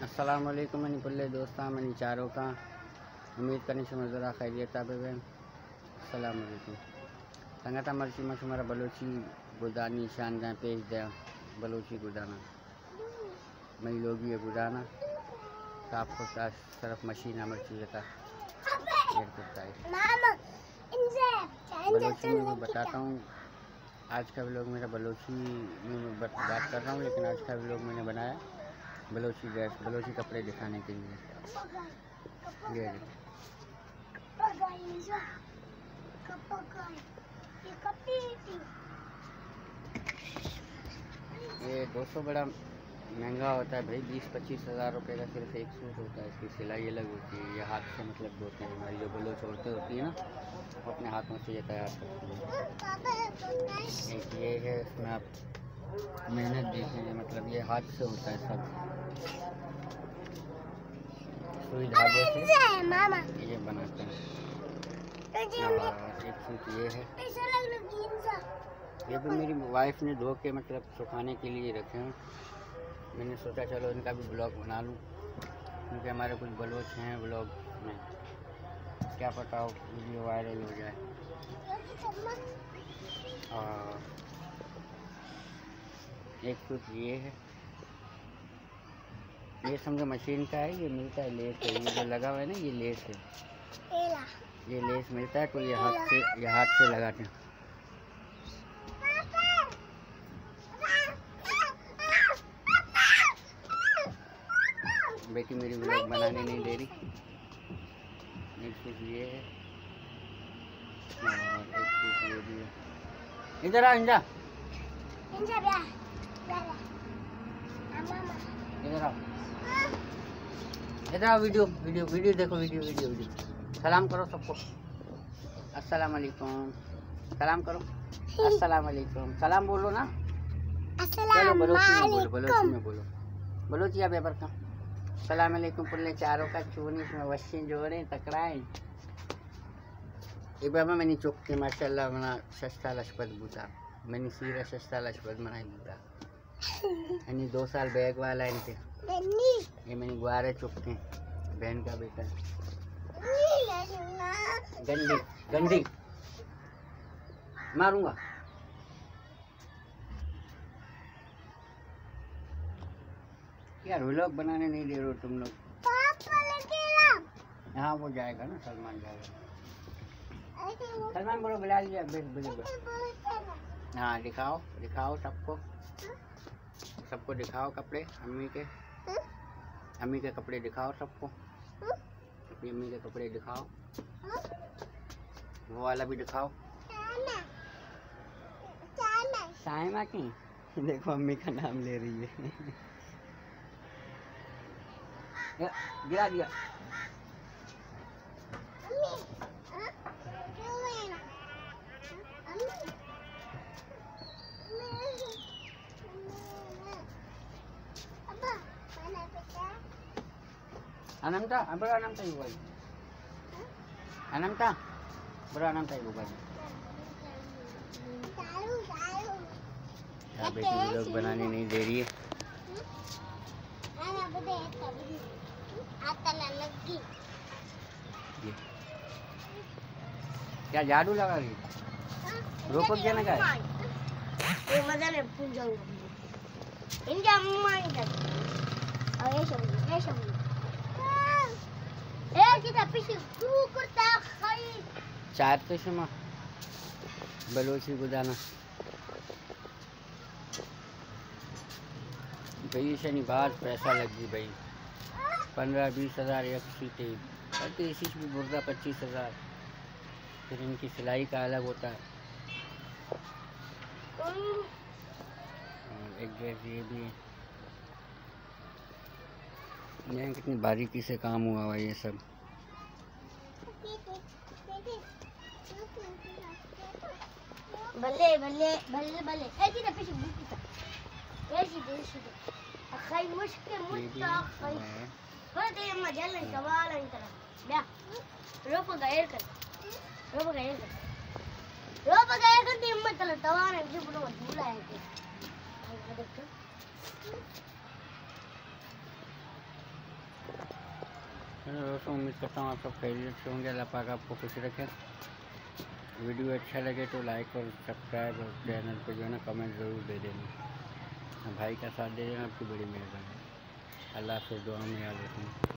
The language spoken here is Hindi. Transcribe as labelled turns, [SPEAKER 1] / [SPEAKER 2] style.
[SPEAKER 1] अस्सलाम वालेकुम मनी पुल्ले दोस्ता मनी चारों का उम्मीद करनी समझदारा खैरियत बेबे अस्सलाम वालेकुम संगता मर्ची मशुमारा बलोची गुदानी शान जहाँ पेश दे बलोची गुदाना मई लोगी है गुदाना तो आपको तरफ मशीन मर्ची देता बलोची में मैं बताता हूँ। आज का व्लॉग मेरा बलोची में मैं बात कर रहा हूँ, लेकिन आज का व्लॉग मैंने बनाया बलोची ड्रेस बलोची कपड़े दिखाने के लिए। ये 200 बड़ा महंगा होता है भाई, 20-25 हज़ार रुपये का सिर्फ एक सूट होता है। इसकी सिलाई अलग होती है, ये हाथ से मतलब धोते हैं। हमारी जो बलोच औरतें होती है ना, वो अपने हाथों से ये तैयार करती है। एक ये है, इसमें आप मेहनत देखिए, मतलब ये हाथ से होता है सब, सुई धागे से ये बनाते हैं। एक सूट ये है, ये भी मेरी वाइफ ने धो के मतलब सुखाने के लिए रखे हैं। मैंने सोचा चलो इनका भी ब्लॉग बना लूँ, क्योंकि हमारे कुछ बलोच हैं ब्लॉग में, क्या पता हो वीडियो वायरल हो जाए। और एक सूट ये है, ये समझो मशीन का है, ये मिलता है लेस है, ये जो लगा हुआ है ना ये लेस है, ये लेस मिलता है तो ये हाथ से लगाते हैं। बेटी मेरी व्लॉग बनाने नहीं दे रही। एक सूट ये है और एक सूट ये भी है। इधर आ इंजा, इधर आओ, इधर आओ, वीडियो वीडियो वीडियो देखो, वीडियो वीडियो वीडियो। सलाम करो सबको, अस्सलाम वालेकुम, सलाम करो, अस्सलाम वालेकुम, सलाम बोलो ना। चलो बलोची में बोलो, बलोची में बोलो, बलोची आप पेपर का सलाम अलैकुम पुल्ले चारों का चूनी में वशी जोड़े तकड़ाए। ये बाबा मैंने चुक के माशाल्लाह मना सस्ता लशपत बूता, मैंने सीरा सस्ता लशपत मनाई बूता यानी 2 साल बैग वाला इनके। ये मैंने गुआरे चुकते बहन का बेटा गंदी गंदी मारूंगा। यार व्लॉग बनाने नहीं दे रहे हो तुम लोग। हाँ वो जाएगा ना, सलमान जाएगा। सलमान बोलो बुला लिया, हाँ दिखाओ दिखाओ सबको, सबको दिखाओ कपड़े अम्मी के कपड़े दिखाओ सबको, अपनी अम्मी के कपड़े दिखाओ, वो वाला भी दिखाओ। साइमा की देखो अम्मी का नाम ले रही है गिरा दिया। Anam ta, bro anam ta yuwa. Anam ta, bro anam ta yuwa. यहाँ बेटी लोग बनाने नहीं दे रही है। क्या जादू लगा रही? रोपक जाने का है? ये मजा नहीं पूछ जाऊँगा। इनके अम्मा इनका। और ये शब्द। kita pisi kukur tak khai चार तो शमा बलोची गुदाना भाई शनि बात पैसा लगी भाई 15-20 हज़ार एक सीटें करते, इसी भी बुर्दा 25 हज़ार। फिर इनकी सिलाई का अलग होता है। और एक ड्रेस ये भी है, यहाँ कितनी बारीकी से काम हुआ हुआ ये सब। बल्ले बल्ले बल्ले बल्ले ऐसी ना पीछे बुक ऐसी अखाई मुश्किल मुश्किल अखाई पर ते मजा नहीं सवाल नहीं करा या रोप गायर कर ते हिम्मत चलो तवार है जो बोलो झूला है के देखो दोस्तों उम्मीद करता हूँ आप सब खैरियत से होंगे। अल्लाह पाक आपको खुश रखें। वीडियो अच्छा लगे तो लाइक और सब्सक्राइब और चैनल पे जो है ना कमेंट ज़रूर दे देना। भाई का साथ दे देना, आपकी बड़ी मेहरबानी। अल्लाह से दुआ में याद रखना।